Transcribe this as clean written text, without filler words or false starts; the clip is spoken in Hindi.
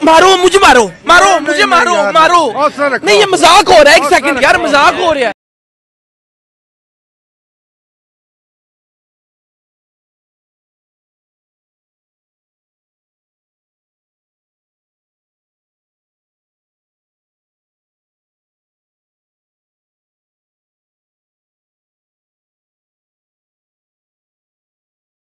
मारो मुझे, मारो मारो मुझे, मारो मारो। नहीं ये मजाक हो रहा है, एक सेकंड यार, मजाक हो रहा